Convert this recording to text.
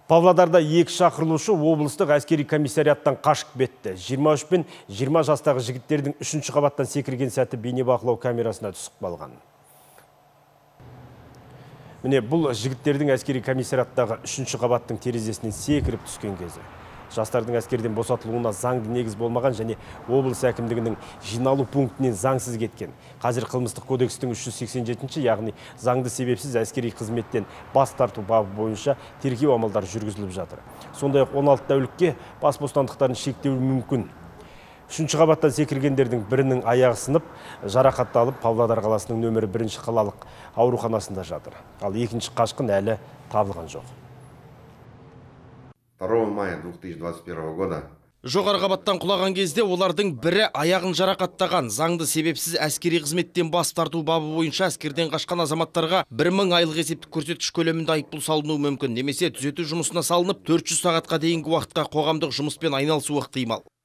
Павлодарда 2 шақырылушы облыстық әскери комиссариаттан қашып кетті. 23 пен 20 жастағы жігіттердің 3-ші қабаттан секірген сәті бейнебақылау камерасына түсіп қалған. Міне бұл жігіттердің әскери комиссариаттағы 3-ші қабаттың терезесінен секіріп түскен кезі. Жастардың әскерден босатылуына заңды негіз болмаған және облыс әкімдігінің жиналу пунктінен заңсыз кеткен. Қазір қылмыстық кодекстің 387-ші, яғни заңды себепсіз әскери қызметтен бас тарту бабы бойынша тергеу амалдары жүргізіліп жатыр. Сондай-ақ 16 тәулікке бас бостандықтарын шектеуі мүмкін. 3-ші қабаттан секіргендердің бірінің аяғы сынып, жарақатталып, Павлодар қаласының нөмірі 1-ші қалалық ауруханасында жатыр. Ал екінші қашқын әлі табылған жоқ. 2 мая 2021 года жоғары қабаттан құлаған кезде олардың бірі аяғын жарақаттаған. Заңды себепсіз әскери қызметтен бас тарту бабы бойынша әскерден қашқан азаматтарға 1000 айлық есептік көрсеткіш көлемінде айыппұл салынуы мүмкін. Немесе түзету жұмысына салынып 400 сағатқа дейінгі уақытқа қоғамдық жұмыспен айналысуы ықтимал.